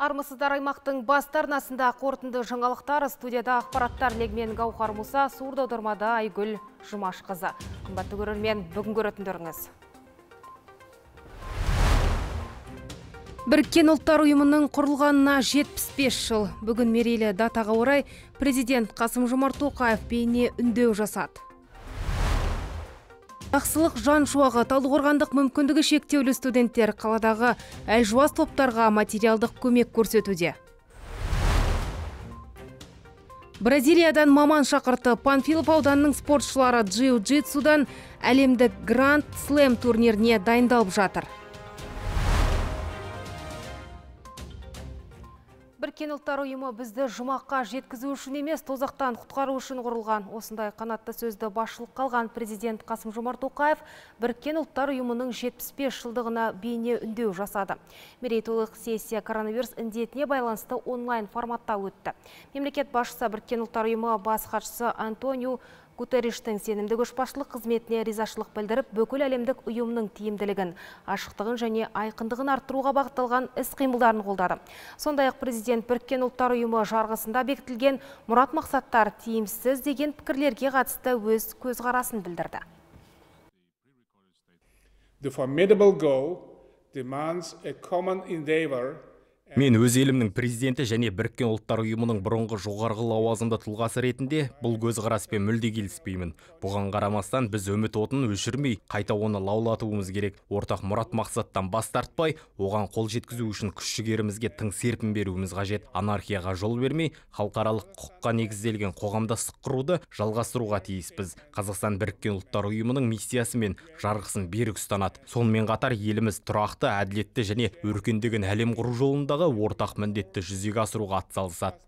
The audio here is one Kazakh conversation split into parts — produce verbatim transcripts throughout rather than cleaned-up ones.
Армысыздар, аймақтың басты арнасында қорытынды жаңалықтар, студияда ақпараттар легімен Гаухар Муса, сурда аудармада Айгүл Жұмашқызы. Қымбатты көрермен, бүгін көретіндеріңіз. Біріккен ұлттар ұйымының құрылғанына жетпіс бес жыл. Бүгін мерейлі датаға орай президент Қасым-Жомарт Тоқаев бейне үндеу жасады. Ақсылық жан шуағы, Талдықорғандық мүмкіндігі шектеулі студенттер қаладағы әлжуаз топтарға материалдық көмек көрсетуде. Бразилиядан маман шақырты. Панфилов ауданының спортшылары джиу-джитсудан әлемдік Гранд Слэм турниріне дайындалып жатыр. Біріккен ұлттар ұйымы бізді жұмаққа жеткізу үшін емес, тозақтан құтқару үшін құрылған. Осындай қанатты сөзді басшылық қалған президент Қасым-Жомарт Тоқаев Біріккен ұлттар ұйымының жетпіс бес жылдығына бейне үндеу жасады. Мерейтойлық сессия коронавирус індетіне байланысты онлайн форматта өтті. Мемлекет басшысы Біріккен ұлттар ұйымы бас хатшысы Антонио Гутерриштің сенімді көшбасшылық қызметіне ризашылық білдіріп, бүкіл әлемдік ұйымның тиімділігін, ашықтығын және айқындығын арттыруға бағытталған іс-қимылдарын қолдады. Сондай-ақ президент Біріккен ұлттар ұйымы жарғысында бекітілген мұрат мақсаттар тиімсіз деген пікірлерге қатысты өз көзқарасын білдірді. The formidable goal demands a common endeavor. Мен өз елімнің президенті және Біріккен ұлттар ұйымының бұрынғы жоғарғы лауазымды тұлғасы ретінде бұл көзқараспен мүлде келіспеймін. Бұған қарамастан біз үміт отын өшірмей, қайта оны лаулатуымыз керек. Ортақ мұрат мақсаттан бас тартпай, оған қол жеткізу үшін күш-жігерімізге тың серпін беруіміз қажет. Анархияға жол бермей, халықаралық құқыққа негізделген қоғамдастық құруды жалғастыруға тиіспіз. Қазақстан Біріккен ұлттар ұйымының миссиясы мен жарғысын берік ұстанады. Сонымен қатар еліміз тұрақты, әділетті және өркендеген әлем құру жолындағы ортақ міндетті жүзеге асыруға атсалысады.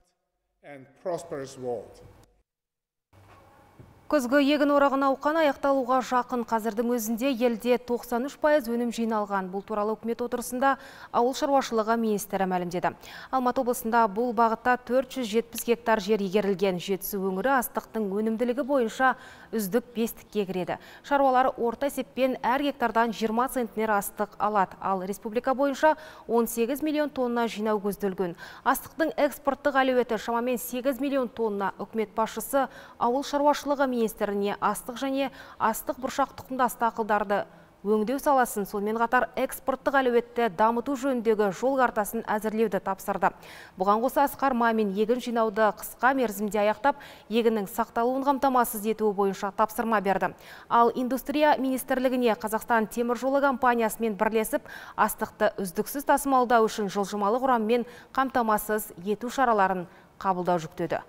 Күзгі егін орағы науқаны аяқталуға жақын. Қазірдің өзінде елде тоқсан үш пайыз өнім жиналған. Бұл туралы үкімет отырысында ауыл шаруашылығы министрі мәлімдеді. Алматы облысында бұл бағытта төрт жүз жетпіс гектар жер игерілген. Жетісу өңірі астықтың өнімділігі бойынша үздік бестікке кіреді. Шаруалар орта есеппен әр гектардан жиырма центнер астық алады. Ал республика бойынша он сегіз миллион тонна жинау көзделген. Астықтың экспорттық әлеуеті шамамен сегіз миллион тонна. Үкімет басшысы ауыл шаруашылығы министріне астық және астық бұршақ тұқымдас дақылдарды өңдеу саласын, сонымен қатар экспорттық әлеуетті дамыту жөніндегі жол картасын әзірлеуді тапсырды. Бұған қоса Асқар Мамин егін жинауды қысқа мерзімде аяқтап, егіннің сақталуын қамтамасыз етуі бойынша тапсырма берді. Ал индустрия министрлігіне Қазақстан темір жолы компаниясымен бірлесіп, астықты үздіксіз тасымалдау үшін жылжымалы құраммен қамтамасыз ету шараларын қабылдау жүктеді.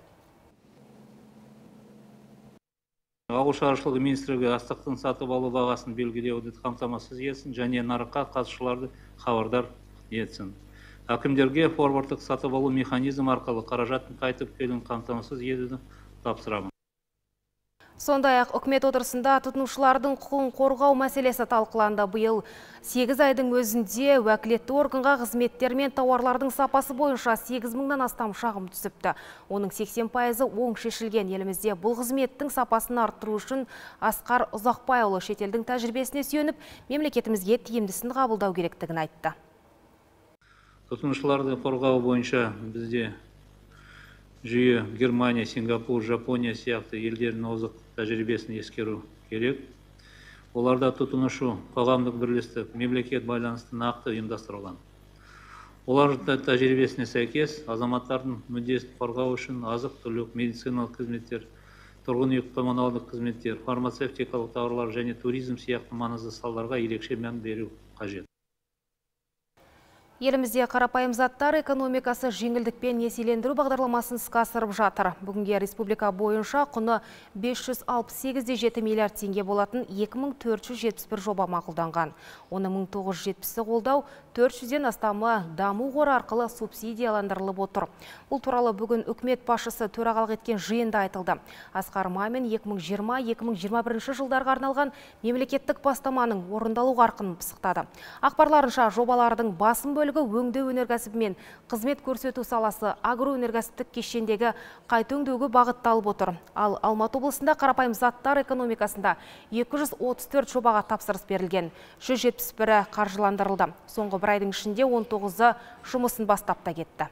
Ауыл шаруашылығы министрлігі астықтың сатып алу бағасын белгілеуді қамтамасыз етсін және нарыққа қатысушыларды хабардар етсін. Әкімдерге форвардтық сатып алу механизм арқылы қаражаттың қайтып келуін қамтамасыз етуді тапсырамын. Сондай-ақ үкімет отырысында тұтынушылардың құқығын қорғау мәселесі талқыланды. Биыл сегіз айдың өзінде уәкілетті органға қызметтер мен тауарлардың сапасы бойынша сегіз мыңнан астам шағым түсіпті. Оның сексен пайызы оң шешілген. Елімізде бұл қызметтің сапасын арттыру үшін Асқар Ұзақбайұлы шетелдің тәжірибесіне сүйеніп, мемлекетімізге тиімдісін қабылдау керектігін айтты. Тұтынушыларды қорғау бойынша бізде жүйе Германия, Сингапур, Жапония сияқты елдердің озық тәжірибесін ескеру керек. Оларда тұтынушы қоғамдық бірлестік, мемлекет байланысты нақты ұйымдастырылған. Олардың тәжірибесіне сәйкес азаматтардың мүддесін қорғау үшін азық-түлік, медициналық қызметтер, тұрғын үй коммуналдық қызметтер, фармацевтикалық тауарлар және туризм сияқты маңызды салаларға ерекше мән беру қажет. Елімізде қарапайым заттар экономикасы жеңілдікпен несиелендіру бағдарламасын іске асырып жатыр. Бүгінге республика бойынша құны бес жүз алпыс сегіз де жеті миллиард теңге болатын екі мың төрт жүз жетпіс бір жоба мақұлданған. Оны мың тоғыз жүз жетпісі қолдау, төрт жүзден астамы даму қоры арқылы субсидияландырылып отыр. Бұл туралы бүгін үкімет басшысы төрағалық еткен жиында айтылды. Асқар Мамин екі мың жиырма - екі мың жиырма бірінші жылдарға арналған мемлекеттік бастаманың орындалу қарқынын пысықтады. Ақпарларынша жобалардың басым бөлігі бөлігі өңдеу өнеркәсібі мен қызмет көрсету саласы агроөнеркәсіптік кешендегі қайта өңдеуге бағытталып отыр. Ал Алматы облысында қарапайым заттар экономикасында екі жүз отыз төрт жобаға тапсырыс берілген. жүз жетпіс бірі қаржыландырылды. Соңғы бір айдың ішінде он тоғызы жұмысын бастап та кетті.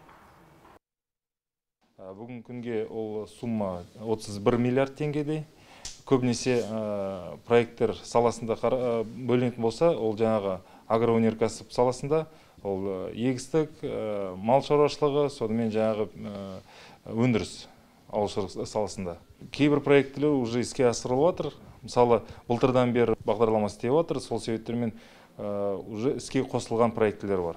Бүгінгі күнге ол сумма отыз бір миллиард теңгедей. Көбінесе проекттер саласында бөлінетін болса, ол жаңағы агроөнеркәсіп саласында, ол егістік, мал шаруашылығы, сонымен жаңағы өндіріс ауыл шаруашылығы саласында. Кейбір проекттер уже іске асырылып отыр. Мысалы, былтырдан бері бағдарлама істеп отыр, сол себептермен уже іске қосылған проекттер бар.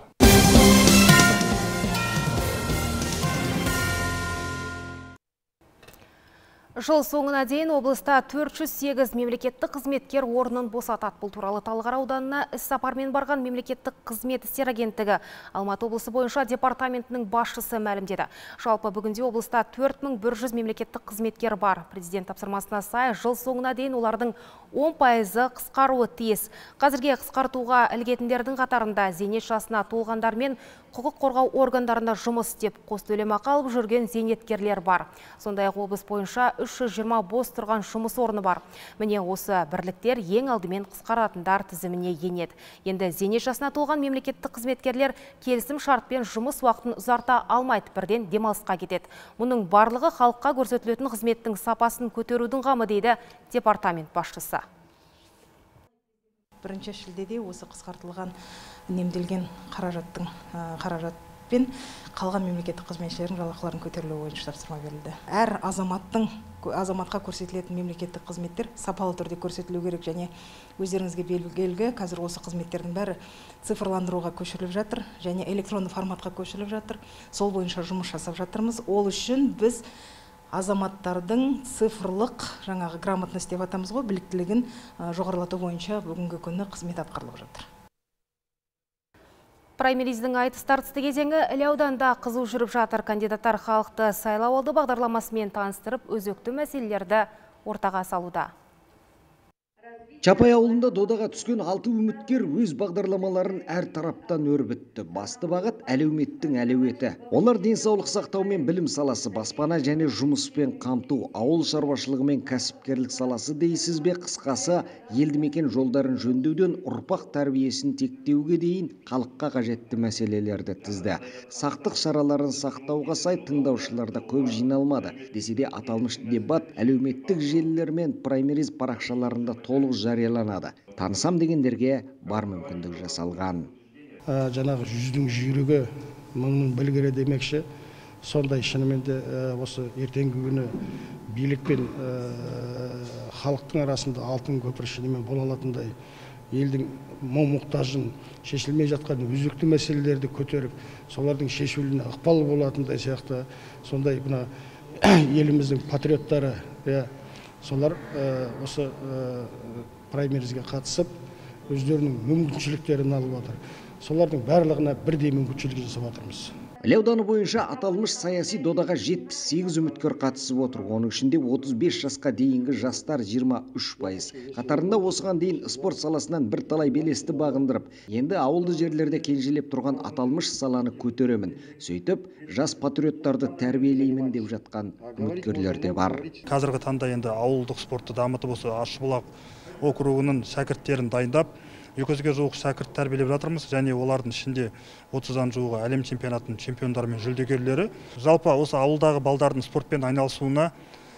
Жыл соңына дейін облыста төрт жүз сегіз мемлекеттік қызметкер орнын босатады. Бұл туралы Талғар ауданына іс сапармен барған мемлекеттік қызмет істер агенттігі Алматы облысы бойынша департаментінің басшысы мәлімдеді. Жалпы бүгінде облыста төрт мың бір жүз мемлекеттік қызметкер бар. Президент тапсырмасына сай, жыл соңына дейін олардың он пайызы қысқаруы тиіс. Қазірге қысқартуға ілігетіндердің қатарында зейнет жасына толғандар мен құқық қорғау органдарында жұмыс істеп, қос төлемақы алып жүрген зейнеткерлер бар. Сондай-ақ облыс бойынша үш жүз жиырма бос тұрған жұмыс орны бар. Міне осы бірліктер ең алдымен қысқаратындар тізіміне енеді. Енді зейнет жасына толған мемлекеттік қызметкерлер келісім шартпен жұмыс уақытын ұзарта алмайды, бірден демалысқа кетеді. Мұның барлығы халыққа көрсетілетін қызметтің сапасын көтерудің қамы, дейді департамент басшысы. Бірінші шілдеде осы қысқартылған үнемделген қаражаттың қаражатпен қалған мемлекеттік қызметшілердің жалақыларын көтерілуі бойынша тапсырма берілді. Әр азаматтың азаматқа көрсетілетін мемлекеттік қызметтер сапалы түрде көрсетілу керек, және өздеріңізге белгілі, қазір осы қызметтердің бәрі цифрландыруға көшіріліп жатыр және электронды форматқа көшіріліп жатыр. Сол бойынша жұмыс жасап жатырмыз. Ол үшін біз азаматтардың цифрлық жаңағы грамотность деп атамыз ғой, біліктілігін жоғарылату бойынша бүгінгі күні қызмет атқарылып жатыр. Праймериздің айтыс тартысты кезеңі Іле ауданында қызу жүріп жатыр. Кандидаттар халықты сайлау алды бағдарламасымен таныстырып, өзекті мәселелерді ортаға салуда. Чапай ауылында додаға түскен алты үміткер өз бағдарламаларын әр тараптан өрбітті. Басты бағыт әлеуметтің әлеуеті. Олар денсаулық сақтау мен білім саласы, баспана және жұмыспен қамту, ауыл шаруашылығы мен кәсіпкерлік саласы дейсіз бе, қысқасы елді мекен жолдарын жөндеуден ұрпақ тәрбиесін тектеуге дейін халыққа қажетті мәселелерді тізді. Сақтық шараларын сақтауға сай тыңдаушыларда көп жиналмады. Десе де аталмыш дебат әлеуметтік желілер мен праймериз парақшаларында толық жарияланады. Танысам дегендерге бар мүмкіндік жасалған. Жаңағы жүздің жүйрігі мыңның білгірі демекші. Сондай шынымен де осы ертеңгі күні билік пен халықтың арасында алтын көпір шынымен бола алатындай елдің мұң-мұқтажын шешілмей жатқан өзекті мәселелерді көтеріп, солардың шешілуіне ықпал болатындай сияқты сондай мына еліміздің патриоттары, солар осы праймеризге қатысып, өздерінің мүмкіншіліктерін алып отыр. Солардың барлығына бірдей мүмкіншілік жасап отырмыз. Іле ауданы бойынша аталмыш саяси додаға жетпіс сегіз үміткер қатысып отыр. Оның ішінде отыз бес жасқа дейінгі жастар жиырма үш пайыз. Қатарында осыған дейін спорт саласынан бір талай белесті бағындырып, енді ауылды жерлерде кенжелеп тұрған аталмыш саланы көтеремін. Сөйтіп, жас патриоттарды тәрбиелеймін деп жатқан үміткерлер де бар. Қазіргі таңда енді ауылдық спортты дамытып осы Ащыбұлақ округінің шәкірттерін дайындап, екі жүзге жуық шәкірт тәрбиелеп жатырмыз, және олардың ішінде отыздан жуығы әлем чемпионатының чемпиондары мен жүлдегерлері. Жалпы осы ауылдағы балдардың спортпен айналысуына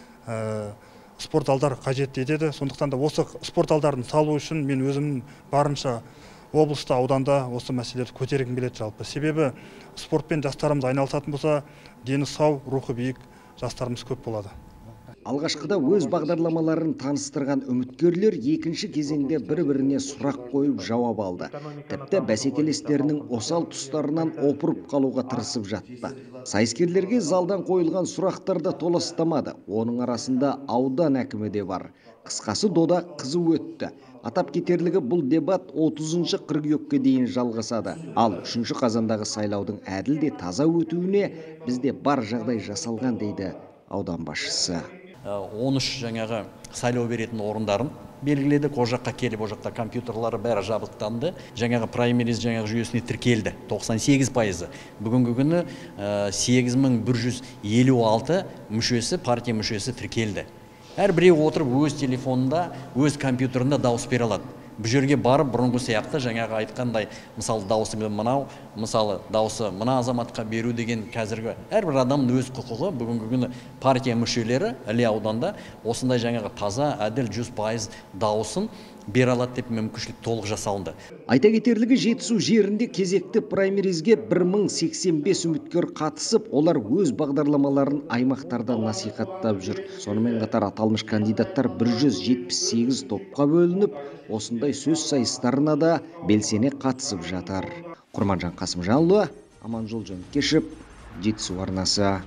спорт залдар қажет етеді. Сондықтан да осы спорт залдарын салу үшін мен өзімнің барынша облыста, ауданда осы мәселелерді көтергім келеді жалпы. Себебі спортпен жастарымыз айналысатын болса, дені сау, рухы биік жастарымыз көп болады. Алғашқыда өз бағдарламаларын таныстырған үміткерлер екінші кезеңде бір-біріне сұрақ қойып жауап алды. Тіпті бәсекелестерінің осал тұстарынан опырып қалуға тырысып жатты. Сайыскерлерге залдан қойылған сұрақтарды толастамады. Оның арасында аудан әкімі де бар. Қысқасы дода қызу өтті. Атап кетерлігі бұл дебат отызыншы қыркүйекке дейін жалғасады. Ал үшінші қазандағы сайлаудың әділ де таза өтуіне бізде бар жағдай жасалған, дейді аудан басшысы. он үш жаңағы сайлау беретін орындарын белгіледік. О жаққа келіп, о жақта компьютерлары бәрі жабдықтанды. Жаңағы праймериз жаңағы жүйесіне тіркелді. тоқсан сегіз пайызы. Бүгінгі күні сегіз мың бір жүз елу алты мүшесі, партия мүшесі тіркелді. Әр біреу отырып өз телефонында, өз компьютерінде дауыс бере алады. Бұл жерге барып, бұрынғы сияқты жаңағы айтқандай, мысалы дауысы мынау, мысалы дауысы мына азаматқа беру деген қазіргі әрбір адамның өз құқығы. Бүгінгі күні партия мүшелері Іле ауданда осындай жаңағы таза, әділ жүз пайыз дауысын бере алады деп мүмкіншілік толық жасалынды. Айта кетерлігі, Жетісу жерінде кезекті праймеризге бір мың сексен бес үміткер қатысып, олар өз бағдарламаларын аймақтарда насихаттап жүр. Сонымен қатар аталмыш кандидаттар бір жүз жетпіс сегіз топқа бөлініп, осындай сөз сайыстарына да белсене қатысып жатыр. Құрманжан Қасымжанұлы, Аманжол Жөнкешев, Жетісу арнасы.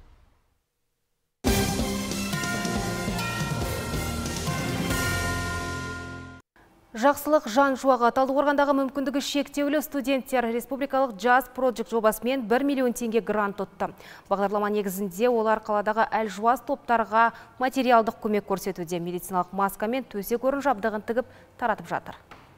Жақсылық жан жуаға Талдықорғандағы мүмкіндігі шектеулі студенттер республикалық Jazz Project жобасымен бір миллион теңге грант ұтты. Бағдарлама негізінде олар қаладағы әлжуаз топтарға материалдық көмек көрсетуде. Медициналық маска мен төсек орын жабдығын тігіп таратып жатыр.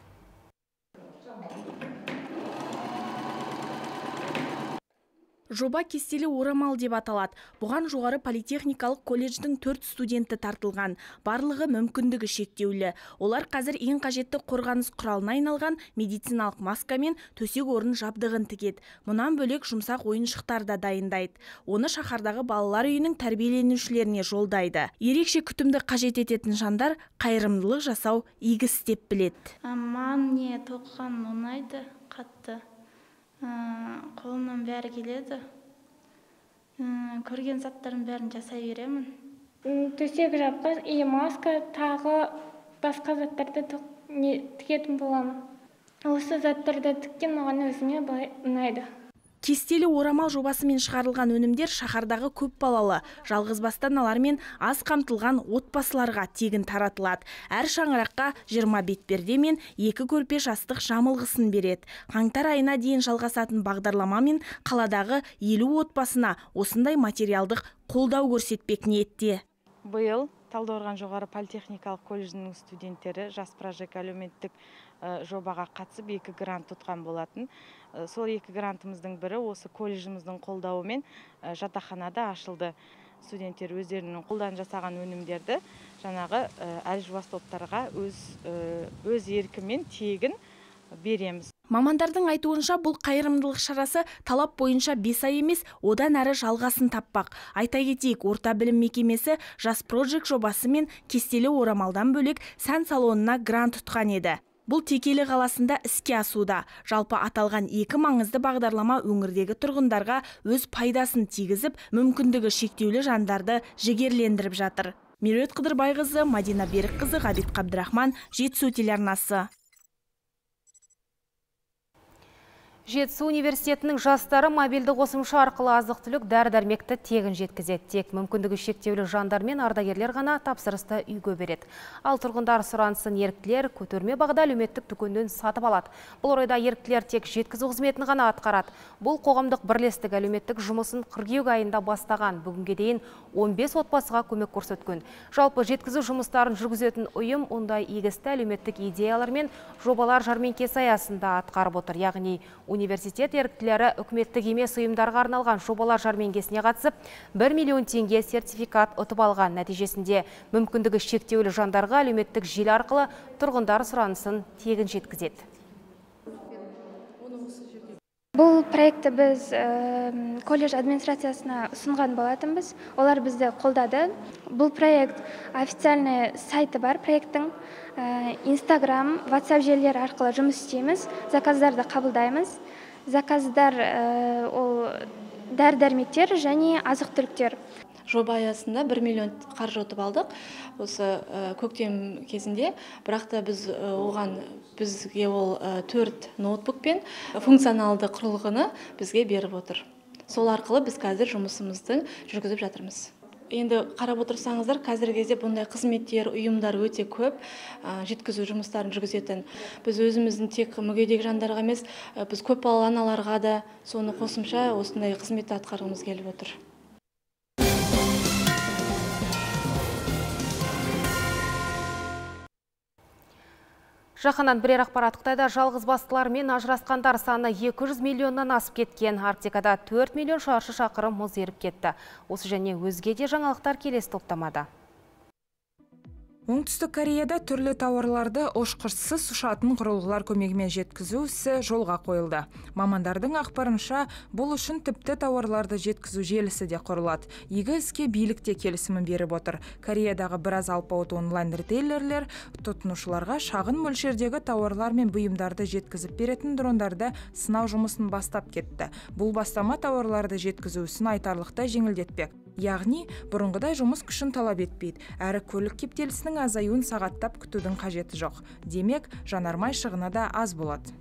Жоба кестелі орамал деп аталады. Бұған жоғары политехникалық колледждің төрт студенті тартылған. Барлығы мүмкіндігі шектеулі. Олар қазір ең қажетті қорғаныс құралына айналған медициналық маска мен төсек орын жабдығын тігеді. Мұнан бөлек жұмсақ ойыншықтар да дайындайды. Оны шаһардағы балалар үйінің тәрбиеленушілеріне жолдайды. Ерекше күтімді қажет ететін жандар қайырымдылық жасау игі іс деп біледі. Маған не тоқыған ұнайды қатты. Қолымнан бәрі келеді. Көрген заттарын бәрін жасай беремін. Төсек жабдық, и маска, тағы басқа заттарды тігетін боламын. Осы заттарды тіккен маған өзіме ұнайды. Кестелі орамал жобасымен шығарылған өнімдер шаһардағы көп балалы, жалғызбасты аналар мен аз қамтылған отбасыларға тегін таратылады. Әр шаңыраққа жиырма бетперде мен екі көрпе жастық жамылғысын береді. Қаңтар айына дейін жалғасатын бағдарламамен қаладағы елу отбасына осындай материалдық қолдау көрсетпек ниетте. Биыл Талдықорған жоғары политехникалық колледжінің студенттері Jazz Project әлеуметтік жобаға қатысып екі грант тұтқан болатын. Сол екі грантымыздың бірі осы колледжіміздің қолдауымен жатақханада ашылды. Студенттер өздерінің қолдан жасаған өнімдерді жаңағы әлжуаз топтарға өз өз еркімен тегін береміз. Мамандардың айтуынша бұл қайырымдылық шарасы талап бойынша бес ай емес, одан әрі жалғасын таппақ. Айта кетейік, орта білім мекемесі Jazz Project жобасы мен кестелі орамалдан бөлек сән салонына грант тұтқан еді. Бұл Текелі қаласында іске асуда. Жалпы аталған екі маңызды бағдарлама өңірдегі тұрғындарға өз пайдасын тигізіп, мүмкіндігі шектеулі жандарды жігерлендіріп жатыр. Меруерт Қыдырбайқызы, Мадина Берікқызы, Ғабит Қабдырахман, Жетісу телеарнасы. Жетісу университетінің жастары мобильді қосымша арқылы азық-түлік дәрі-дәрмекті тегін жеткізеді. Тек мүмкіндігі шектеулі жандар мен ардагерлер ғана тапсырысты үйге береді. Ал тұрғындар сұранысын еріктілер көтерме бағада әлеуметтік дүкеннен сатып алады. Бұл орайда еріктілер тек жеткізу қызметін ғана атқарады. Бұл қоғамдық бірлестік әлеуметтік жұмысын қыркүйек айында бастаған. Бүгінге дейін он бес отбасыға көмек көрсеткен. Жалпы жеткізу жұмыстарын жүргізетін ұйым ондай егісті әлеуметтік идеялар мен жобалар жәрмеңкесі аясында атқарып отыр. Яғни университет еріктілері үкіметтік емес ұйымдарға арналған жобалар жәрмеңкесіне қатысып бір миллион теңге сертификат ұтып алған. Нәтижесінде мүмкіндігі шектеулі жандарға әлеуметтік желі арқылы тұрғындар сұранысын тегін жеткізеді. Бұл проекті біз колледж администрациясына ұсынған болатынбыз. Олар бізді қолдады. Бұл проект официальный сайты бар проекттің. Инстаграм, WhatsApp желілері арқылы жұмыс істейміз. Заказдарды қабылдаймыз. Заказдар ол дәрі-дәрмектер және азық-түліктер. Жоба аясында бір миллион қаржы ұтып алдық осы көктем кезінде, бірақ та біз оған бізге ол төрт ноутбук пен функционалды құрылғыны бізге беріп отыр. Сол арқылы біз қазір жұмысымызды жүргізіп жатырмыз. Енді қарап отырсаңыздар, қазіргі кезде бұндай қызметтер, ұйымдар өте көп жеткізу жұмыстарын жүргізетін. Біз өзіміздің тек мүгедек жандарға емес, біз көп балалы аналарға да соны қосымша осындай қызметті атқарғымыз келіп отыр. Жақаннан бірер ақпарат. Қытайда жалғыз бастылар мен ажырасқандар саны екі жүз миллионнан асып кеткен. Арктикада төрт миллион шаршы шақырым мұз еріп кетті. Осы және өзге де жаңалықтар келесі топтамада. Оңтүстік Кореяда түрлі тауарларды ұшқышсыз ұшатын құрылғылар көмегімен жеткізу ісі жолға қойылды. Мамандардың ақпарынша, бұл үшін тіпті тауарларды жеткізу желісі де құрылады. Игі іске билік те келісімін беріп отыр. Кореядағы біраз алпауыт онлайн ритейлерлер тұтынушыларға шағын мөлшердегі тауарлар мен бұйымдарды жеткізіп беретін дрондарды сынау жұмысын бастап кетті. Бұл бастама тауарларды жеткізу ісін айтарлықтай жеңілдетпек. Яғни, бұрынғыдай жұмыс күшін талап етпейді, әрі көлік кептелісінің азаюын сағаттап күтудің қажеті жоқ. Демек, жанармай шығыны да аз болады.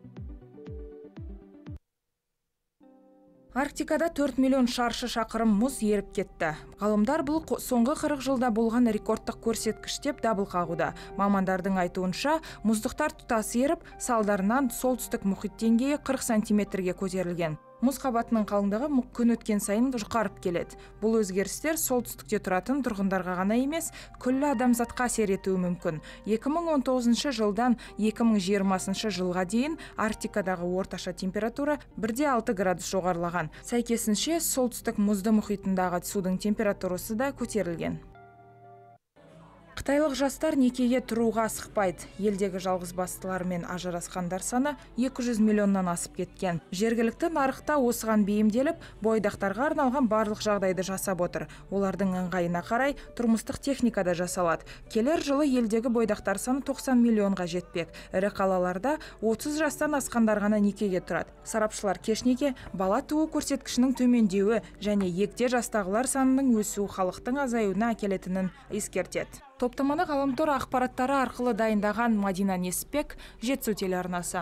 Арктикада төрт миллион шаршы шақырым мұз еріп кетті. Ғалымдар бұл соңғы қырық жылда болған рекордтық көрсеткіш деп дабыл қағуда. Мамандардың айтуынша, мұздықтар тұтас еріп, салдарынан солтүстік мұхит деңгейі қырық сантиметрге көтерілген. Мұз қабатының қалыңдығы күн өткен сайын жұқарып келеді. Бұл өзгерістер солтүстікте тұратын тұрғындарға ғана емес, күллі адамзатқа әсер етуі мүмкін. екі мың он тоғызыншы жылдан екі мың жиырмасыншы жылға дейін Арктикадағы орташа температура бір де алты градус жоғарылаған. Сәйкесінше, солтүстік мұзды мұхитындағы судың температурасы да көтерілген. Қытайлық жастар некеге тұруға асықпайды. Елдегі жалғыз бастылар мен ажырасқандар саны екі жүз миллионнан асып кеткен. Жергілікті нарықта осыған бейімделіп, бойдақтарға арналған барлық жағдайды жасап отыр. Олардың ыңғайына қарай тұрмыстық техника да жасалады. Келер жылы елдегі бойдақтар саны тоқсан миллионға жетпек. Ірі қалаларда отыз жастан асқандар ғана некеге тұрады. Сарапшылар кешнеге бала туу көрсеткішінің төмендеуі және егде жастағылар санының өсуі халықтың азаюына әкелетінін ескертеді. Топтаманы ғаламтор ақпараттары арқылы дайындаған Мадина Несіпбек, Жетісу телеарнасы.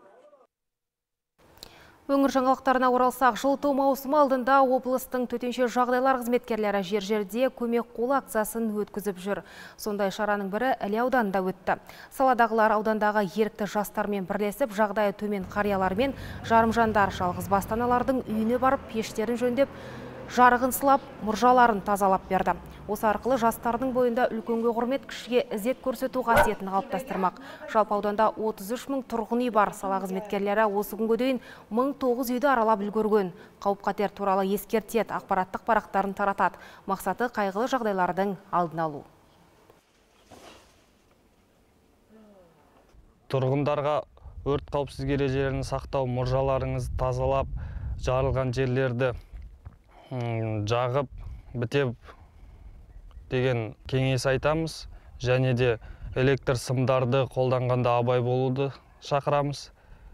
Өңір жаңалықтарына оралсақ, жылыту маусымы алдында облыстың төтенше жағдайлар қызметкерлері жер-жерде көмек қолы акциясын өткізіп жүр. Сондай шараның бірі Іле ауданында өтті. Саладағылар аудандағы ерікті жастармен бірлесіп, жағдайы төмен қариялар мен жарымжандар жалғыз бастаналардың үйіне барып, пештерін жөндеп, жарығын сылап, мұржаларын тазалап берді. Осы арқылы жастардың бойында үлкенге құрмет, кішіге ізет көрсету қасиетін қалыптастырмақ. Жалпы ауданда отыз үш мың тұрғын үй бар. Сала қызметкерлері осы күнге дейін мың тоғыз үйді аралап үлгерген. Қауіп-қатер туралы ескертеді, ақпараттық парақтарын таратады. Мақсаты қайғылы жағдайлардың алдын алу. Тұрғындарға өрт қауіпсіздік ережелерін сақтау, мұржаларыңызды тазалап, жарылған жерлерді жағып, бітеп деген кеңес айтамыз. Және де электр сымдарды қолданғанда абай болуды шақырамыз.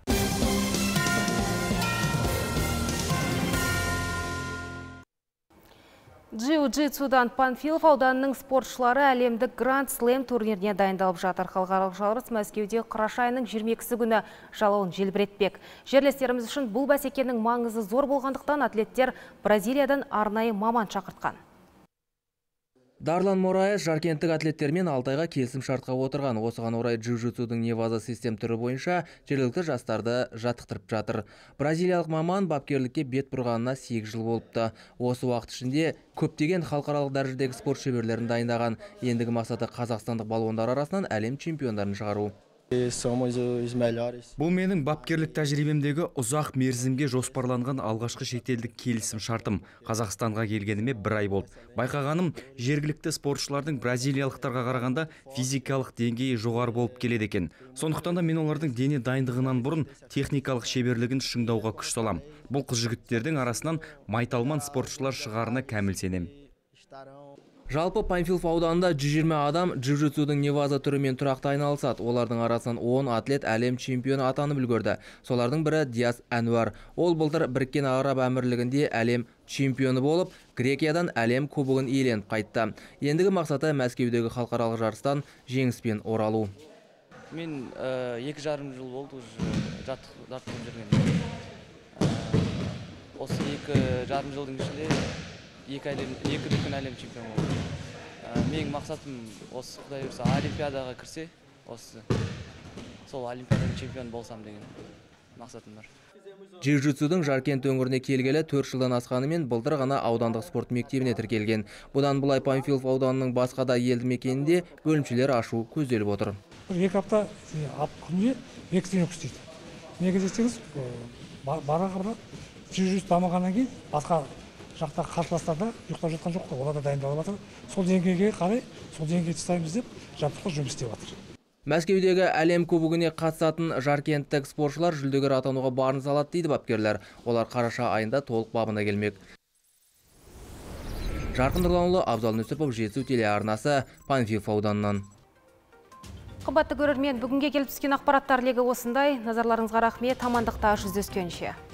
Джиу-джитсудан Панфилов ауданының спортшылары әлемдік Гранд Слэм турниріне дайындалып жатыр. Халықаралық жарыс Мәскеуде қараша айының жиырма екісі күні жалауын желбіретпек. Жерлестеріміз үшін бұл бәсекенің маңызы зор болғандықтан атлеттер Бразилиядан арнайы маман шақыртқан. Дарлан Мораес жаркенттік атлеттермен Алтайға келісім шартқа отырған. Осыған орай джиу-джитсудың неваза систем түрі бойынша жергілікті жастарды жаттықтырып жатыр. Бразилиялық маман бапкерлікке бет бұрғанына сегіз жыл болыпты. Осы уақыт ішінде көптеген халықаралық дәрежедегі спорт шеберлерін дайындаған. Ендігі мақсаты қазақстандық балуандар арасынан әлем чемпиондарын шығару. Бұл менің бапкерлік тәжірибемдегі ұзақ мерзімге жоспарланған алғашқы шетелдік келісім шартым. Қазақстанға келгеніме бір ай болды. Байқағаным, жергілікті спортшылардың бразилиялықтарға қарағанда физикалық деңгейі жоғары болып келеді екен. Сондықтан да мен олардың дене дайындығынан бұрын техникалық шеберлігін шыңдауға күш салам. Бұл қыз-жігіттердің арасынан майталман спортшылар шығарына кәміл сенем. Жалпы Панфилов ауданында жүз жиырма адам джиу-джитсудың неваза түрімен тұрақты айналысады. Олардың арасынан он атлет әлем чемпионы атанып үлгерді. Солардың бірі Диас Әнуар. Ол былтыр Біріккен Араб Әмірлігінде әлем чемпионы болып, Грекиядан әлем кубогын иеленіп қайтты. Ендігі мақсаты Мәскеудегі халықаралық жарыстан жеңіспен оралу. Мен екі жарым жыл болды жаттығып жүрген. Осы екі жарым жылдың ішінде екі дүркін әлем чемпионы болды. Менің мақсатым осы Құдай бұйырса олимпиадаға кірсе, осы сол олимпиаданың чемпионы болсам деген мақсатым бар. Джиу-джитсудың Жаркент өңіріне келгелі төрт жылдан асқанымен былтыр ғана аудандық спорт мектебіне тіркелген. Бұдан былай Панфилов ауданының басқа да елді мекенінде бөлімшелер ашу көзделіп отыр. бір екі апта күнде екі тренировка істейді. Неге десеңіз, бараға бірақ жүз дамығаннан кейін басқа жақта қарсыластарда ұйықтап жатқан жоқ қой, олар да дайындалып жатыр. Сол деңгейге қарай, сол деңгейді ұстаймыз деп жабдықтау жұмыс істеп жатыр. Мәскеудегі әлем кубогіне қатысатын жаркенттік спортшылар жүлдегер атануға барын салады дейді бапкерлер. Олар қараша айында толық бабына келмек. Жарқын Нұрланұлы, Абзал Нүсіпов, Жетісу телеарнасы, Панфилов ауданынан. Қымбатты көрермен, бүгінге келіп түскен ақпараттар легі осындай. Назарларыңызға рахмет, амандықта жүздескенше.